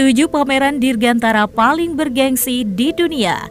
7 pameran dirgantara paling bergengsi di dunia.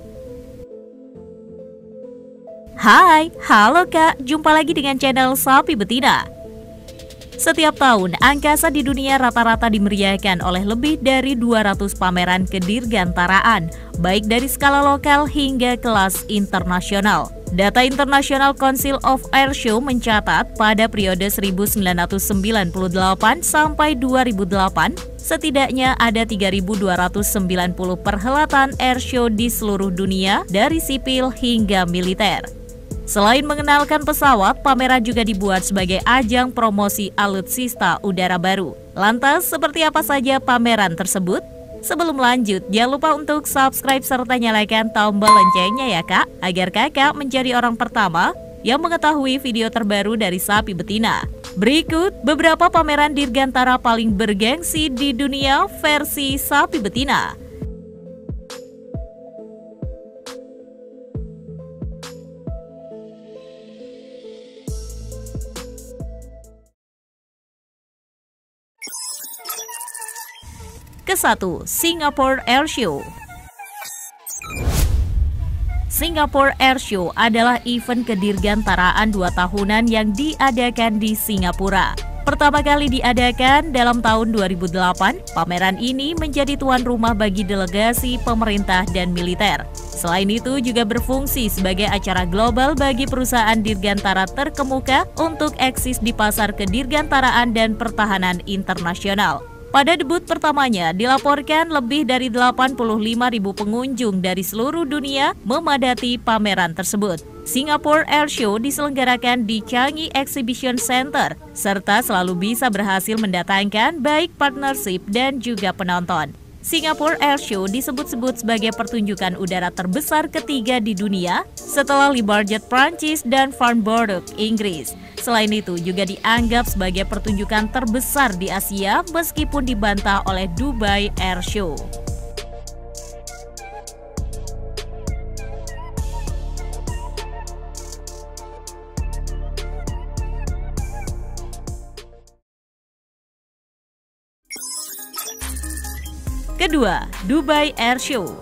Hai, halo Kak, jumpa lagi dengan channel Sapi Betina. Setiap tahun, angkasa di dunia rata-rata dimeriahkan oleh lebih dari 200 pameran kedirgantaraan, baik dari skala lokal hingga kelas internasional. Data International Council of Airshow mencatat pada periode 1998 sampai 2008, setidaknya ada 3.290 perhelatan airshow di seluruh dunia dari sipil hingga militer. Selain mengenalkan pesawat, pameran juga dibuat sebagai ajang promosi alutsista udara baru. Lantas, seperti apa saja pameran tersebut? Sebelum lanjut, jangan lupa untuk subscribe serta nyalakan tombol loncengnya ya Kak, agar Kakak menjadi orang pertama yang mengetahui video terbaru dari Sapi Betina. Berikut beberapa pameran dirgantara paling bergengsi di dunia versi Sapi Betina. Ke-1, Singapore Airshow. Singapore Airshow adalah event kedirgantaraan 2 tahunan yang diadakan di Singapura. Pertama kali diadakan dalam tahun 2008, pameran ini menjadi tuan rumah bagi delegasi pemerintah dan militer. Selain itu juga berfungsi sebagai acara global bagi perusahaan dirgantara terkemuka untuk eksis di pasar kedirgantaraan dan pertahanan internasional. Pada debut pertamanya, dilaporkan lebih dari 85.000 pengunjung dari seluruh dunia memadati pameran tersebut. Singapore Airshow diselenggarakan di Changi Exhibition Center, serta selalu bisa berhasil mendatangkan baik partnership dan juga penonton. Singapore Airshow disebut-sebut sebagai pertunjukan udara terbesar ketiga di dunia setelah Le Bourget Prancis dan Farnborough Inggris. Selain itu juga dianggap sebagai pertunjukan terbesar di Asia meskipun dibantah oleh Dubai Airshow. Kedua, Dubai Airshow.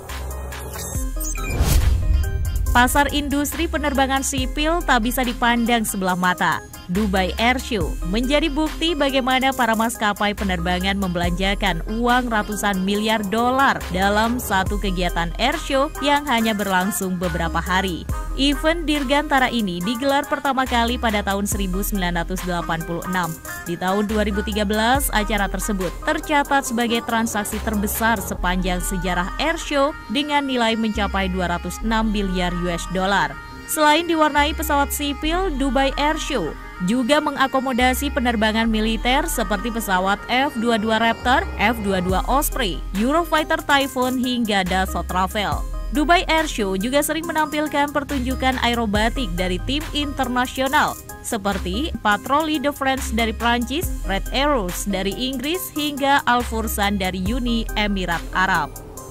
Pasar industri penerbangan sipil tak bisa dipandang sebelah mata. Dubai Airshow menjadi bukti bagaimana para maskapai penerbangan membelanjakan uang ratusan miliar dolar dalam satu kegiatan airshow yang hanya berlangsung beberapa hari. Event dirgantara ini digelar pertama kali pada tahun 1986. Di tahun 2013, acara tersebut tercatat sebagai transaksi terbesar sepanjang sejarah airshow dengan nilai mencapai 206 miliar US dollar. Selain diwarnai pesawat sipil, Dubai Airshow juga mengakomodasi penerbangan militer seperti pesawat F-22 Raptor, F-22 Osprey, Eurofighter Typhoon hingga Dassault Rafale. Dubai Airshow juga sering menampilkan pertunjukan aerobatik dari tim internasional seperti Patroli de France dari Prancis, Red Arrows dari Inggris hingga Al Fursan dari Uni Emirat Arab.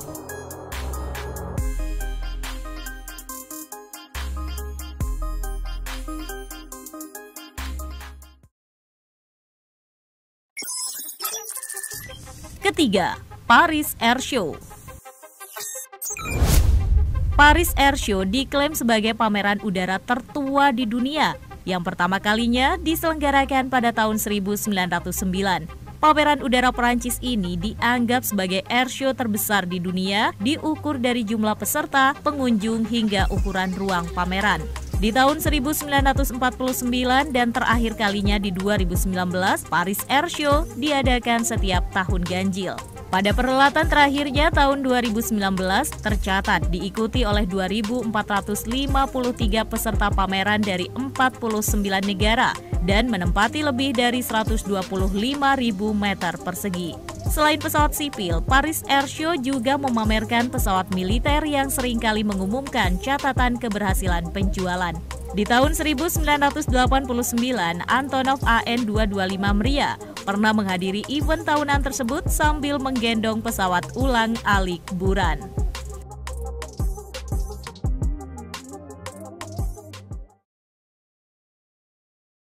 Ketiga, Paris Airshow. Paris Airshow diklaim sebagai pameran udara tertua di dunia yang pertama kalinya diselenggarakan pada tahun 1909. Pameran udara Perancis ini dianggap sebagai airshow terbesar di dunia, diukur dari jumlah peserta, pengunjung hingga ukuran ruang pameran. Di tahun 1949 dan terakhir kalinya di 2019, Paris Airshow diadakan setiap tahun ganjil. Pada perhelatan terakhirnya tahun 2019 tercatat diikuti oleh 2.453 peserta pameran dari 49 negara dan menempati lebih dari 125.000 meter persegi. Selain pesawat sipil, Paris Airshow juga memamerkan pesawat militer yang seringkali mengumumkan catatan keberhasilan penjualan. Di tahun 1989, Antonov AN-225 Mriya pernah menghadiri event tahunan tersebut sambil menggendong pesawat ulang-alik Buran.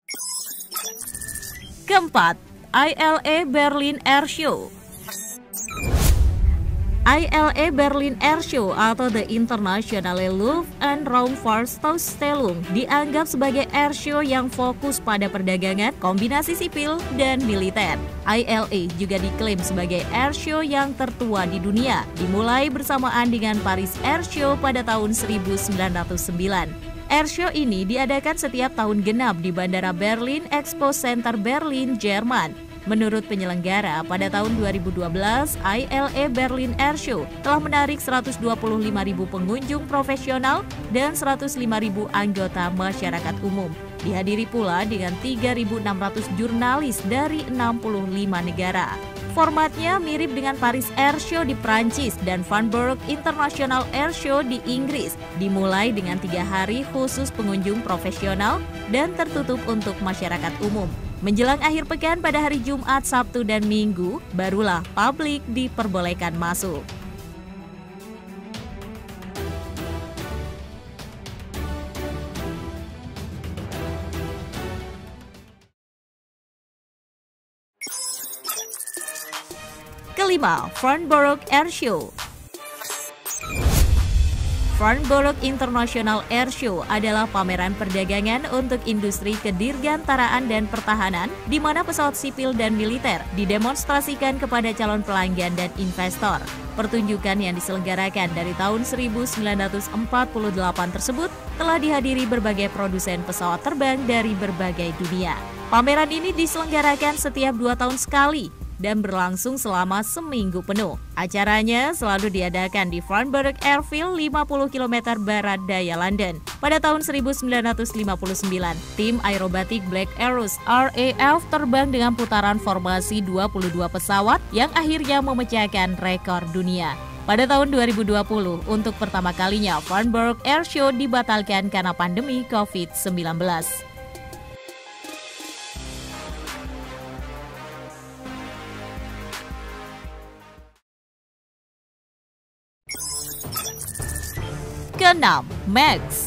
Keempat, ILA Berlin Airshow. ILA Berlin Air Show atau The Internationale Luft- und Raumfahrtausstellung dianggap sebagai air show yang fokus pada perdagangan, kombinasi sipil, dan militer. ILA juga diklaim sebagai air show yang tertua di dunia, dimulai bersamaan dengan Paris Air Show pada tahun 1909. Airshow ini diadakan setiap tahun genap di Bandara Berlin Expo Center Berlin, Jerman. Menurut penyelenggara, pada tahun 2012, ILA Berlin Air Show telah menarik 125.000 pengunjung profesional dan 105.000 anggota masyarakat umum. Dihadiri pula dengan 3.600 jurnalis dari 65 negara. Formatnya mirip dengan Paris Air Show di Prancis dan Hamburg International Air Show di Inggris. Dimulai dengan 3 hari khusus pengunjung profesional dan tertutup untuk masyarakat umum. Menjelang akhir pekan pada hari Jumat, Sabtu, dan Minggu, barulah publik diperbolehkan masuk. Kelima, Farnborough Air Show. Farnborough International Air Show adalah pameran perdagangan untuk industri kedirgantaraan dan pertahanan, di mana pesawat sipil dan militer didemonstrasikan kepada calon pelanggan dan investor. Pertunjukan yang diselenggarakan dari tahun 1948 tersebut telah dihadiri berbagai produsen pesawat terbang dari berbagai dunia. Pameran ini diselenggarakan setiap 2 tahun sekali dan berlangsung selama seminggu penuh. Acaranya selalu diadakan di Farnborough Airfield 50 km barat daya London. Pada tahun 1959, tim aerobatik Black Arrows RAF terbang dengan putaran formasi 22 pesawat yang akhirnya memecahkan rekor dunia. Pada tahun 2020, untuk pertama kalinya Farnborough Air Show dibatalkan karena pandemi COVID-19. Keenam, MAX.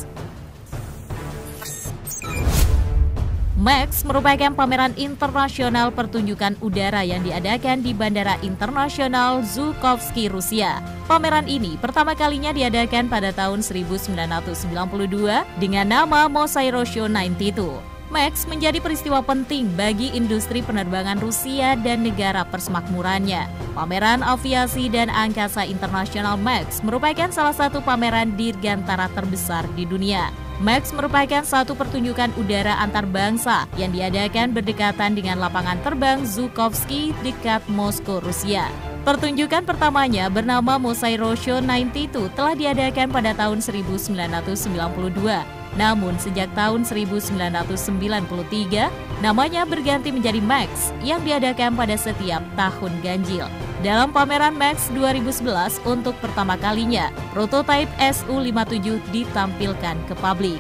MAX merupakan pameran internasional pertunjukan udara yang diadakan di Bandara Internasional Zhukovsky, Rusia. Pameran ini pertama kalinya diadakan pada tahun 1992 dengan nama Mosairo Show 92. MAX menjadi peristiwa penting bagi industri penerbangan Rusia dan negara persemakmurannya. Pameran Aviasi dan Angkasa Internasional MAX merupakan salah satu pameran dirgantara terbesar di dunia. MAX merupakan satu pertunjukan udara antar bangsa yang diadakan berdekatan dengan lapangan terbang Zhukovsky dekat Moskow, Rusia. Pertunjukan pertamanya bernama Mosairo Show 92 telah diadakan pada tahun 1992. Namun sejak tahun 1993, namanya berganti menjadi MAX yang diadakan pada setiap tahun ganjil. Dalam pameran MAX 2011 untuk pertama kalinya, prototipe Su-57 ditampilkan ke publik.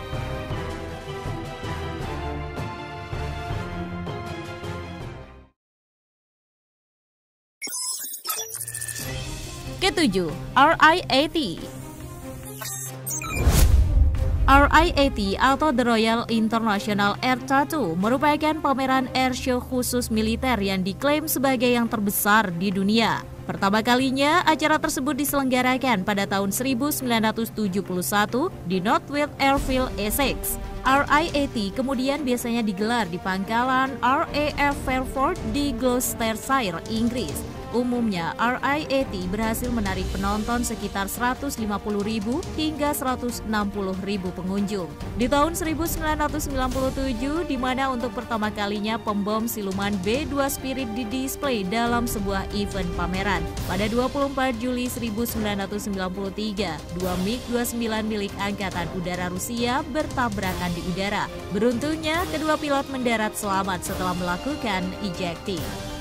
Ketujuh, RIAT. RIAT atau The Royal International Air Tattoo merupakan pameran airshow khusus militer yang diklaim sebagai yang terbesar di dunia. Pertama kalinya, acara tersebut diselenggarakan pada tahun 1971 di Northfield Airfield, Essex. RIAT kemudian biasanya digelar di pangkalan RAF Fairford di Gloucestershire, Inggris. Umumnya, RIAT berhasil menarik penonton sekitar 150.000 hingga 160.000 pengunjung. Di tahun 1997, di mana untuk pertama kalinya pembom siluman B-2 Spirit didisplay dalam sebuah event pameran. Pada 24 Juli 1993, 2 MiG-29 milik Angkatan Udara Rusia bertabrakan di udara. Beruntungnya, kedua pilot mendarat selamat setelah melakukan ejecting.